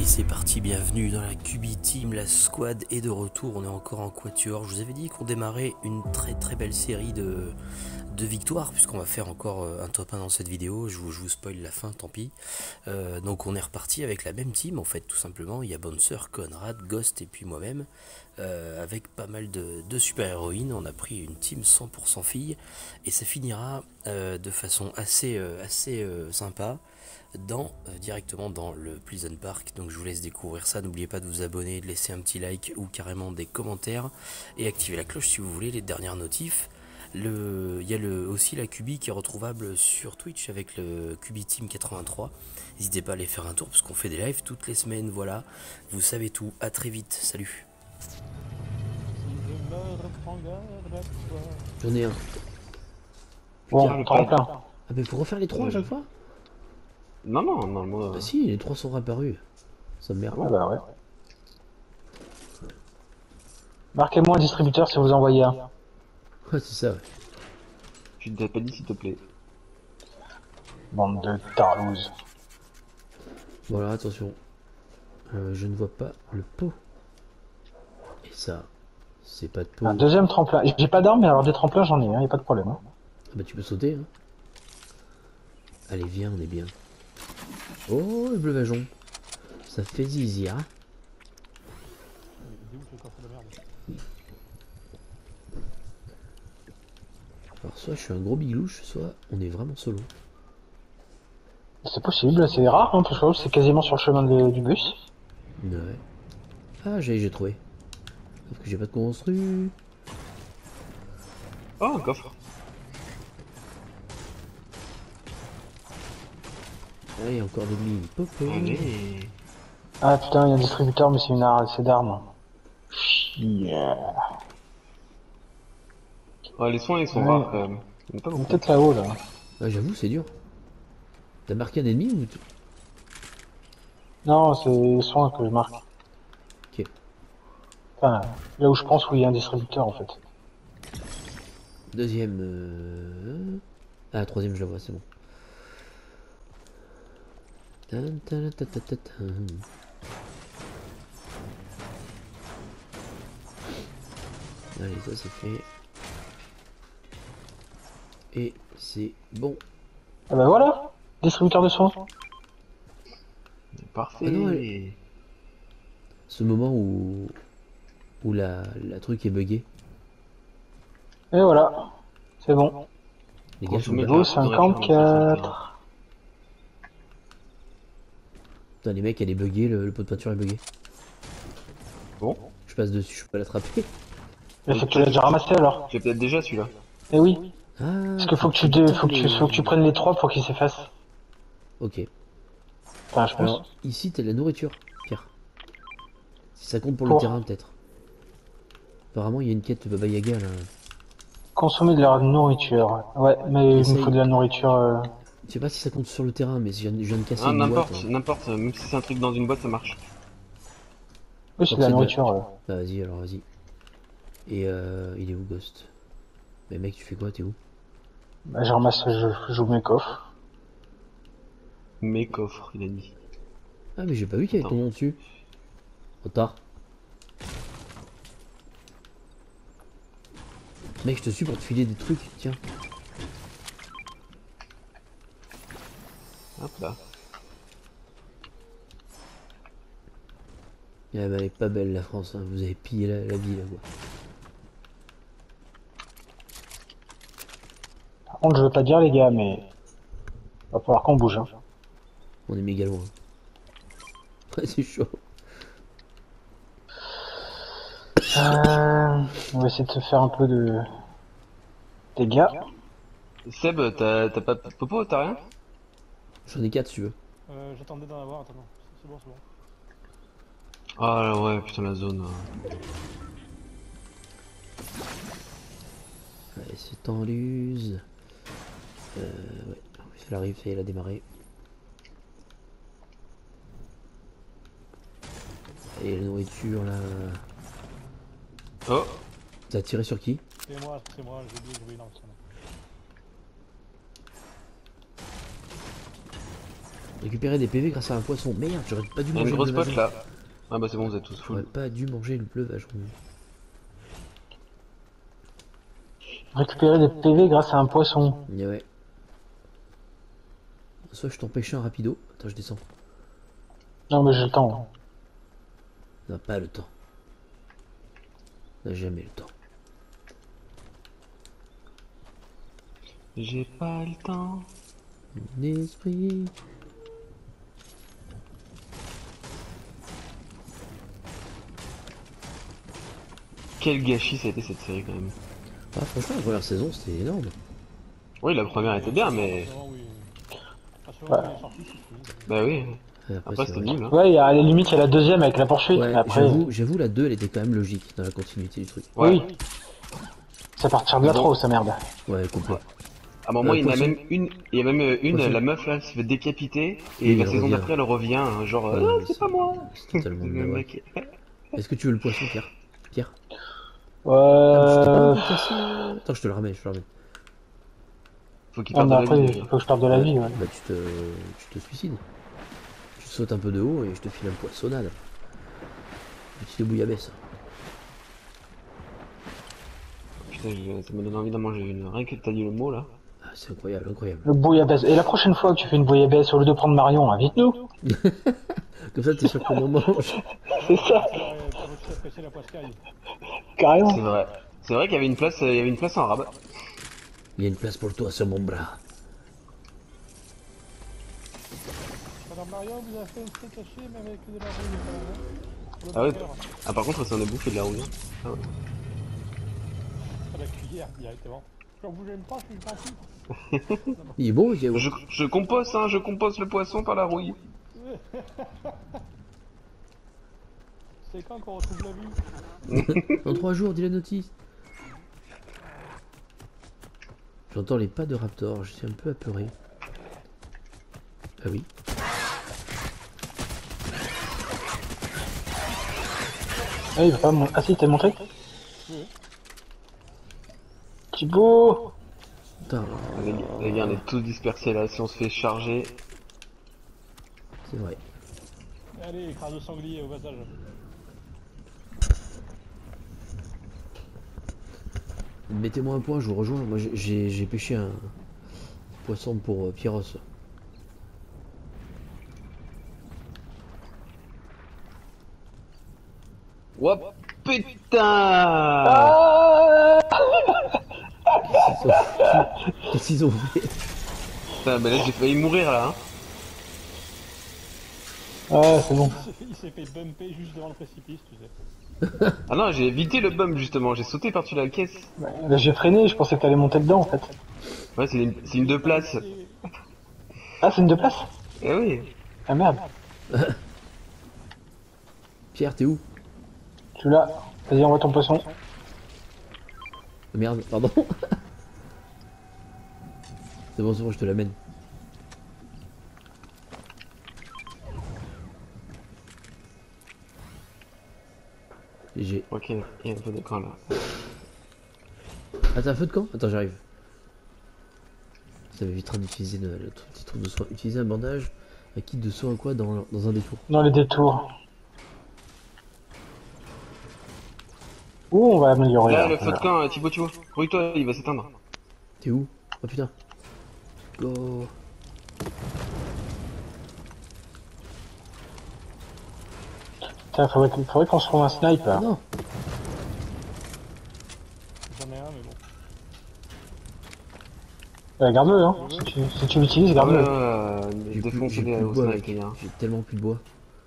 Allez, c'est parti, bienvenue dans la QB Team, la squad est de retour, on est encore en quatuor. Je vous avais dit qu'on démarrait une très belle série de victoires, puisqu'on va faire encore un top 1 dans cette vidéo. Je vous spoil la fin, tant pis. Donc on est reparti avec la même team, en fait, tout simplement. Il y a Bouncer, Conrad, Ghost et puis moi-même, avec pas mal de super-héroïnes. On a pris une team 100% filles, et ça finira de façon assez sympa. Directement dans le Pleasant Park. Donc je vous laisse découvrir ça. N'oubliez pas de vous abonner, de laisser un petit like ou carrément des commentaires et activer la cloche si vous voulez les dernières notifs. Il y a aussi la QB qui est retrouvable sur Twitch avec le QB Team 83. N'hésitez pas à aller faire un tour parce qu'on fait des lives toutes les semaines. Voilà, vous savez tout. À très vite. Salut. J'en ai un. Bon, t'en as plein. Ah mais faut refaire les trois à chaque fois? Non, normalement. Bah si, les trois sont apparus. Ça me merde. Ah bah ouais. Marquez-moi un distributeur si vous envoyez un. Ouais, c'est ça, ouais. Tu ne t'as pas dit s'il te plaît. Bande de tarlouses. Voilà, attention. Je ne vois pas le pot. Et ça, c'est pas de pot. Un deuxième tremplin. J'ai pas d'armes, mais alors des tremplins j'en ai, y a pas de problème. Hein. Ah bah tu peux sauter, hein. Allez, viens, on est bien. Oh, le bleu vajon. Ça fait zizi, hein. Alors soit je suis un gros biglouche, soit on est vraiment solo. C'est possible, c'est rare, hein, parce que c'est quasiment sur le chemin du bus. Ouais. Ah, j'ai trouvé. Sauf que j'ai pas de construit. Oh, un coffre. Allez, encore des mines. Popo. Allez. Ah putain, il y a un distributeur, mais c'est d'armes. Yeah. Oh, les soins ils sont Ouais. rares quand même. Il y en a pas beaucoup. Peut-être là-haut là. Ah, j'avoue, c'est dur. T'as marqué un ennemi ou... Non, c'est les soins que je marque. Ok. Enfin, là où je pense où il y a un distributeur en fait. Deuxième... Ah, troisième, je la vois, c'est bon. Tan, tan, tan, tan, tan, tan. Allez, ça c'est fait. Et c'est bon. Ah bah voilà, distributeur de soins. Parfait. Ah non, ce moment où la truc est buggée. Et voilà, c'est bon. Les gars, sont Consommer là. Niveau 54. Putain, les mecs, elle est buggée, le pot de peinture est buggé. Bon. Je passe dessus, je peux l'attraper. Mais c'est que tu l'as déjà ramassé alors. J'ai peut-être déjà celui-là. Eh oui, Ah, parce qu'il faut que tu prennes les trois pour qu'ils s'effacent. Ok. Enfin, je pense. Alors, ici, t'as de la nourriture, Pierre. Si ça compte pour le Pour terrain, peut-être. Apparemment, il y a une quête de Baba Yaga, là. consommer de la nourriture. Ouais, mais il me Essaye. faut de la nouriture. Je sais pas si ça compte sur le terrain, mais si je viens de casser Ah, une boîte... n'importe, même si c'est un truc dans une boîte, ça marche. Oui, c'est de la nourriture. Bah vas-y, alors vas-y. Et il est où, Ghost? Mais mec, tu fais quoi? T'es où? Bah, je ramasse, j'ouvre mes coffres. Mes coffres, il a dit. Ah, mais j'ai pas vu qu'il y avait ton nom dessus. Retard. Mec, je te suis pour te filer des trucs, tiens. Hop là. Ah bah, elle est pas belle la France, hein. Vous avez pillé la vie là, quoi. Par contre, je veux pas dire les gars, mais va falloir qu'on bouge. Hein. On est méga loin. Ouais, c'est chaud. On va essayer de se faire un peu de dégâts. Seb, t'as pas de popo, t'as rien? J'en ai 4 si tu veux. J'attendais d'en avoir, attends, non. C'est bon, c'est bon. Ah là ouais, putain la zone. Allez, c'est en luse. Ouais, elle arrive, ça y est, elle a démarré. Et la nourriture là. Oh. T'as tiré sur qui? C'est moi, j'ai oublié, j'ai oublié, non, c'est bon. Récupérer des PV grâce à un poisson. Merde, j'aurais pas dû Il y a manger une le grosse pote bleuvageon. là. Ah bah c'est bon, vous êtes tous J'aurais full. pas dû manger le bleuvageon. Récupérer des PV grâce à un poisson. Et ouais. Soit je t'en pêche un rapido. Attends, je descends. Non, mais j'ai le temps. On n'a pas le temps. On n'a jamais le temps. J'ai pas le temps. Mon esprit. Quel gâchis ça a été cette série quand même. Ah, franchement, la première saison, c'était énorme. Oui, la première était bien, mais. Selon où il est sorti, c'est fini. Bah oui. c'est Après c'était vrai. nul. Hein. Ouais, il y a à la limite, il y a la deuxième avec la poursuite. Ouais, Mais après, j'avoue, la 2, elle était quand même logique dans la continuité du truc. Ouais. oui. C'est à partir de là Mais bon. trop, sa merde. Ouais, complet. À un moment, il y en a Poisson. même une. Il y a même une, Poisson. la meuf là, elle se fait décapiter. Et Oui, la elle saison revient. d'après, elle revient. Hein, genre, Ouais, ah, mais c'est pas moi. C'est totalement Le de même la mec. Est-ce que tu veux le poisson, Pierre? Pierre? Ah, je t'ai pas un Euh... peu cassé. Attends, je te le ramène, Faut qu'il Ah, perde mais de la après, vie il déjà. faut que je perde de la vie, ouais. Bah, tu te suicides. Tu sautes un peu de haut et je te file un poissonnade. Petite bouillabaisse. Putain, ça me donne envie d'en manger une. Rien que t'as dit le mot là. Ah, c'est incroyable, incroyable. Le bouillabaisse. Et la prochaine fois que tu fais une bouillabaisse, au lieu de prendre Marion, invite-nous. Comme ça, t'es sûr qu'on en mange. C'est ça, Pour aussi apprécier la poiscaille. carrément. C'est vrai. C'est vrai qu'il y avait une place, il y avait une place en arabe. Il y a une place pour toi sur mon bras. Madame Marion, vous avez fait un steak haché, mais avec de la rouille quand même. Hein, pour le Ah ouais. burger. Ah par contre, ça en a bouffé de la rouille. Hein. Ah ouais. À la cuillère, directement. Quand vous j'aime pas, je suis gentil. Il est bon, le yaourt. Je compose, hein, je compose le poisson par la rouille. C'est quand qu'on retrouve la vie? Dans 3 jours, dis la notice. J'entends les pas de Raptor, je suis un peu apeuré. Ah oui. Ah, il va pas ah si, t'es monté. Oui. Thibaut. Putain, Les gars, on est tous dispersés là. Si on se fait charger, c'est vrai. Allez, écrase de sanglier au passage. Mettez-moi un point, je vous rejoins. Moi, j'ai pêché un poisson pour Pierros. oh putain! Ah Qu'est-ce qu'ils ont fait? Putain, mais là j'ai failli mourir là. Hein. Ouais, c'est bon. Il s'est fait bumper juste devant le précipice, tu sais. Ah non, j'ai évité le bump justement. J'ai sauté par-dessus la caisse. Là, j'ai freiné, je pensais que t'allais monter dedans en fait. Ouais, c'est une deux places. Ah, c'est une deux places. Eh oui. Ah merde. Pierre, t'es où? Tu l'as. Vas-y, envoie ton poisson. Merde, pardon. C'est bon, je te l'amène. J'ai... Ok, il y a un peu de camp là. Ah, t'as un feu de camp? Attends, j'arrive. Ça m'évitera d'utiliser le petit truc de soin. Utiliser un bandage, un kit de soin quoi dans un détour. Dans les détours. Ouh, on va améliorer. Là, Là, le feu de camp, Thibaut, Grouille-toi, il va s'éteindre. T'es où? Oh putain. Go. Putain, faudrait qu'on se trouve un snipe là. Non. J'en ai un, mais bon. Garde-le, hein. Si tu l'utilises, garde-le. Défoncer J'ai les plus de au bois, snipe, mec. les gars. J'ai tellement plus de bois.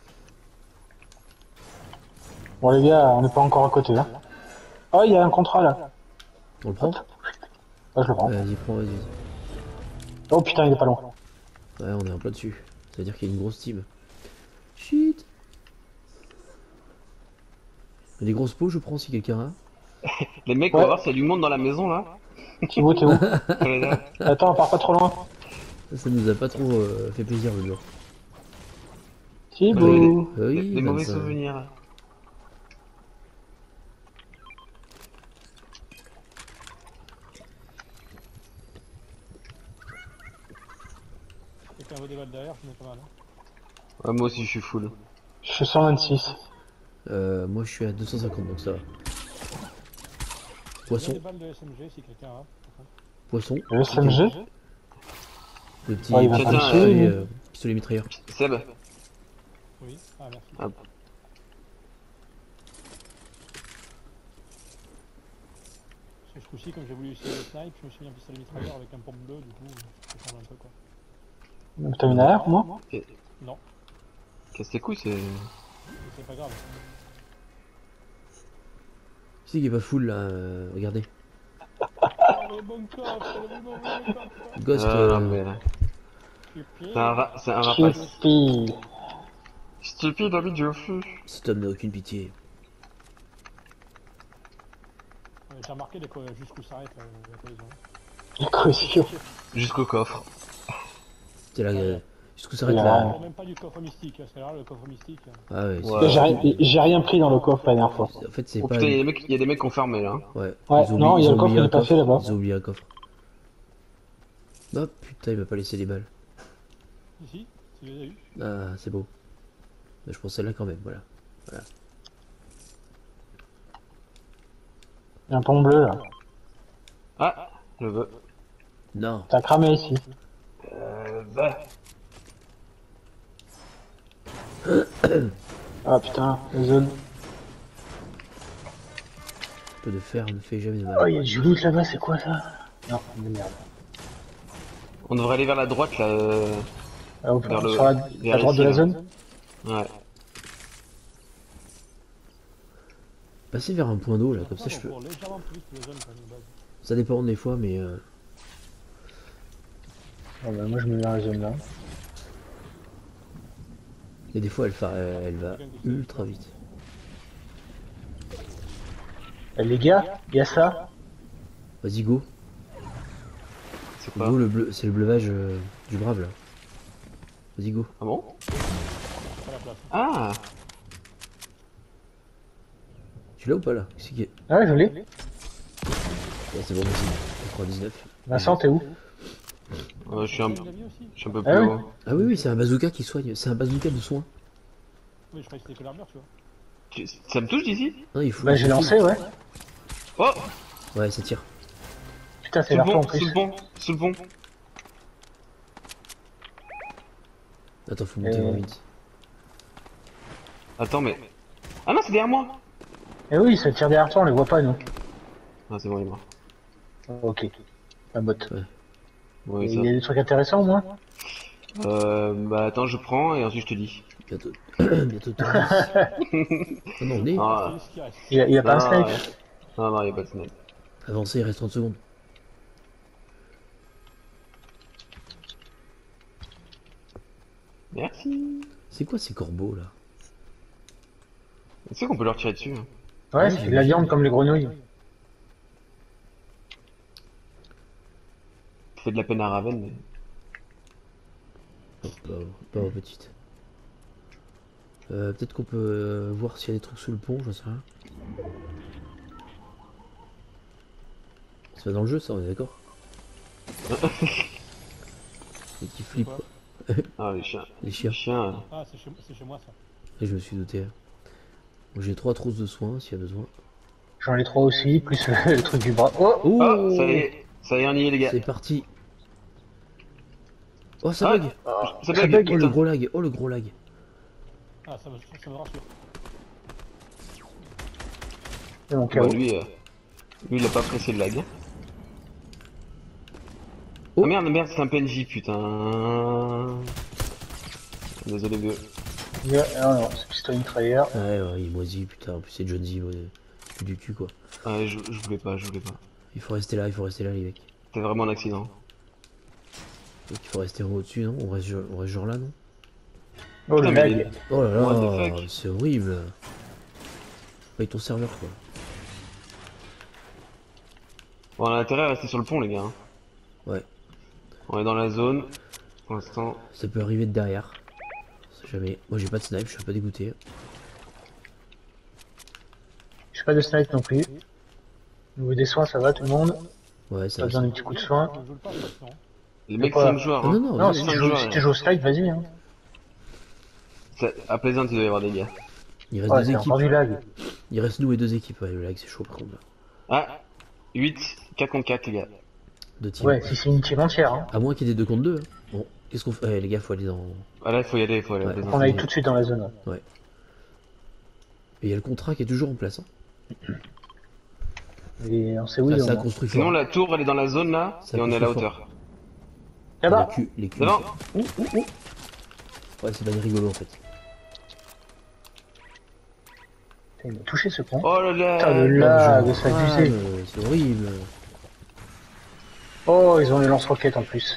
Bon, les gars, on n'est pas encore à côté là. Oh, il y a un contrat là. On le prend? Ah, je le prends. Vas-y, prends, vas-y. Oh putain, il est pas loin. Ouais, on est en plein dessus. Ça veut dire qu'il y a une grosse team. Shit. Les grosses pots, je prends si quelqu'un a. Les mecs, on va voir si y a du monde dans la maison là. Thibaut, t'es où? Les gars. Attends, pars pas trop loin. Ça nous a pas trop fait plaisir le jour. Thibaut. Oui, Des mauvais 25. souvenirs. quelqu'un veut des balles derrière, j'en ai pas mal. Hein. Ouais, moi aussi je suis full. Je suis 126. Moi je suis à 250 donc ça va. Il y a Poisson, des balles de SMG si quelqu'un a. par contre. poisson. Le SMG? Le petit Ouais, il va pas le pistolet, tuer, pistolet mitrailleur. Seb, Oui, ah merci. hop. Parce que ce coup-ci, comme j'ai voulu essayer le snipe, je me suis mis un pistolet mitrailleur avec un pompe bleu, du coup, ça change un peu quoi. T'as une AR, moi? Non, Casse tes couilles, c'est. c'est pas grave. Qui c'est qui est pas full là regardez. Oh, le bon coffre, le bon coffre. Ghost, Non, mais. Stupide. C'est un rapace. Chippy. Stupide, envie de fou. cet homme n'a aucune pitié. J'ai remarqué jusqu'où s'arrête la collision. La caution. Jusqu'au coffre. C'est là, jusqu'où s'arrête Là. là. Je parle même pas du coffre mystique, c'est là le coffre mystique. Ah ouais, Ouais. J'ai rien pris dans le coffre la dernière fois. en fait c'est Oh pas. putain, il y a des mecs qui ont fermé là. Ouais, Ouais, ils ont non, oublié- il y a ils le ont coffre oublié qui un est passé là-bas. Ils ont oublié un coffre. Oh putain, il m'a pas laissé les balles. Ici, tu les as eu. Ah, c'est beau. Mais je pensais là quand même, voilà. Il y a un pont bleu là. Ah, je veux. Non, T'as cramé ici. Bah. Ah putain, la zone. un peu de fer ne fait jamais de Oh, mal. il y a du loot là-bas, c'est quoi ça? Non, de merde. On devrait aller vers la droite là. Ah, Vers le- sur la vers droite ici, de la là. zone? Ouais. Passer vers un point d'eau là, comme ça je peux. Pour légèrement plus vite que la zone quand même, de base. Ça dépend des fois, mais Ah bah, moi je me mets dans la zone là. et des fois elle va ultra vite. Eh, les gars, il y a ça. Vas-y go. C'est quoi? Go le bleu, c'est le bleuvage du brave là. Vas-y go. Ah bon? Pas la place. Ah! Tu l'as ou pas là? C'est qui est... Ah ouais, je l'ai. Ouais, c'est bon merci. 99. Vincent, t'es où? Je suis un Tu l'as mis aussi? peu Ah plus ouais? haut. Ah oui oui, c'est un bazooka qui soigne, c'est un bazooka de soin. Oui, je croyais que c'était que l'armure, tu vois. Ça me touche d'ici? Non, il faut. Bah j'ai lancé, ouais. Oh! Ouais, ça tire. Putain, Sous c'est le l'argent en pont, sous plus. le pont, sous le pont. Attends, faut monter vraiment vite. Attends, mais. Ah non, c'est derrière moi! Eh oui, ça tire derrière toi, on les voit pas nous. Ah, c'est bon, il est mort. Ok. La bot. Oui, Il ça. y a des trucs intéressants au moins? Bah attends, je prends et ensuite je te dis. Bientôt. Bientôt touriste. Ah non, on est. Ah, C'est ce qui reste. Il y a pas un non, snipe? non, non, il y a pas de snipe. Avancez, il reste 30 secondes. Merci. C'est quoi ces corbeaux là? Tu sais qu'on peut leur tirer dessus. Hein. Ouais, c'est de la viande comme les grenouilles. Ça fait de la peine à Raven, mais. Oh, pauvre petite. Peut-être qu'on peut voir s'il y a des trucs sous le pont, j'en sais rien. C'est pas dans le jeu ça, on est d'accord? Les petits flips quoi. Ah, les chiens. Les chiens. Les chiens. Ah, c'est chez moi ça. Et je me suis douté. Bon, j'ai 3 trousses de soins s'il y a besoin. J'en ai 3 aussi, plus le truc du bras. Oh! Oh, Oh, ça y est, on y est, les gars. c'est parti. Oh, ça Ah, bug. ça ça bug. bug. Oh, le Putain. gros lag. Oh, le gros lag. Ah, ça me rassure. C'est mon Ouais, KO. lui, il a pas apprécié le lag. Oh. Ah merde, merde, c'est un PNJ, putain. Désolé, vieux. Non, non, c'est pistolet mitrailleur. Ouais, il moisit, putain. En plus, c'est John Z, plus du cul quoi. Ouais, je voulais pas, je voulais pas. Il faut rester là, les mecs. C'était vraiment un accident. Donc, il faut rester en haut dessus, non? On reste genre là, non? Oh, le Putain, mais lag. Oh là What là, the fuck? c'est horrible. Paye ton serveur quoi. Bon, on a intérêt à rester sur le pont, les gars. Hein. Ouais, On est dans la zone. Pour l'instant. ça peut arriver de derrière. On sait jamais. Moi j'ai pas de snipe, je suis un peu dégoûté. J'ai pas de snipe non plus. Au niveau des soins, ça va tout le monde? Ouais, ça Pas va. besoin d'un petit coup de soin. Je le passe maintenant. Les mecs quoi 5 joueurs. Ah, Hein. non, non, Non, vas-y, si cinq tu joues, joueurs, si tu joues au slide, vas-y. Hein. À Plaisante, il doit y avoir des gars. il reste Ouais, deux c'est équipes. encore du lag. Il reste nous et deux équipes. Ouais, le lag, c'est chaud par contre. Là. Ah, 8, 4 contre 4, les gars. Deux teams. Ouais, si c'est une team entière. Hein. À moins qu'il y ait des 2 contre 2. Hein. Bon, qu'est-ce qu'on fait? Les gars, faut aller dans. Ah là, il faut y aller, il faut aller à Ouais. Plaisante. On aille tout de suite dans la zone. Et il y a le contrat qui est toujours en place. Hein. Et on sait où Ah, ils ça vont. construit Sinon, fort. la tour, elle est dans la zone là, Ça et on est à la construit hauteur. Là-bas. Les culs. Devant. Ouais, c'est pas rigolo en fait. Putain, il m'a touché ce con. Oh là là. Putain, le lag, ça abusé. C'est horrible. Oh, ils ont les lance-roquettes en plus.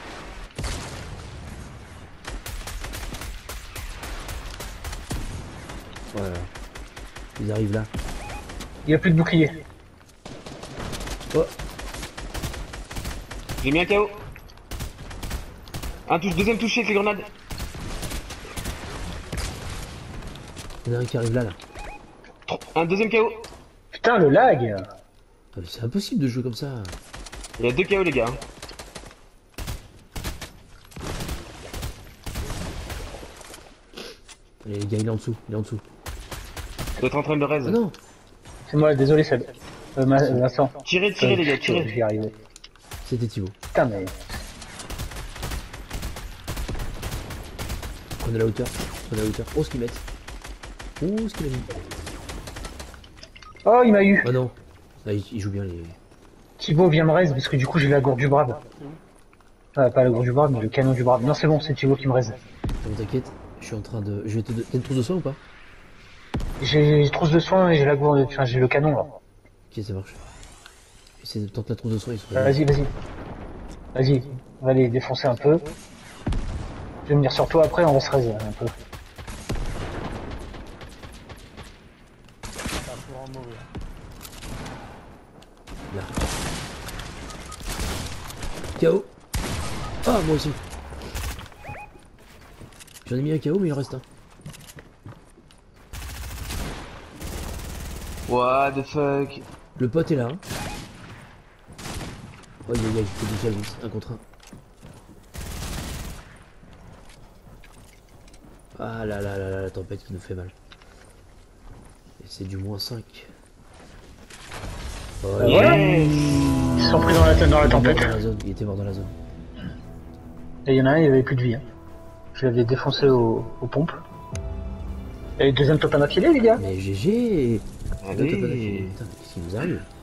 Voilà. Ils arrivent là. Il y a plus de bouclier. Oh, J'ai mis un KO. Deuxième touché avec les grenades. il y en a un qui arrive là. Un deuxième KO. Putain, le lag. Ah, mais c'est impossible de jouer comme ça. Il y a 2 KO, les gars. Allez, les gars, il est en dessous. Il est en dessous. Il doit être en train de raise. Ah non. C'est moi, désolé Seb. Vincent. Tirez, les gars, tirez. J'y arrivais. C'était Thibaut. Putain, mais. Prenez la hauteur. Prenez la hauteur. Oh, ce qu'ils mettent. Oh, ce qu'il a mis. Oh, il m'a eu. Ah non. Ah, il joue bien les. Thibaut vient me raise parce que du coup j'ai la gourde du brave. C'est où? Pas la gourde du brave, mais le canon du brave. Non, c'est bon, c'est Thibaut qui me raise. Non, t'inquiète. Je suis en train de. Je vais te. T'as une trousse de soin ou pas? J'ai une trousse de soin et j'ai la gourde. Enfin, j'ai le canon là. Ok, ça marche. Essaye de tenter la trousse de soin. Ils sont Vas-y, vas-y. Vas-y, on va les défoncer un peu. Je vais venir sur toi après, on va se raser un peu. C'est un peu vraiment mauvais. Là. KO. Ah, moi aussi. J'en ai mis un KO, mais il en reste un. What the fuck. Le pote est là. Hein. Oh, il y a déjà 1 contre 1. Ah là là là là, la tempête qui nous fait mal. Et c'est du -5. Oh, Voilà. Ils se sont pris dans la tempête. Il était mort dans la zone. Et il y en a un, il avait plus de vie. Hein. Je l'avais défoncé aux pompes. Et deuxième top à filet, les gars. Mais GG. Allez. Putain, qu'est-ce qui nous arrive?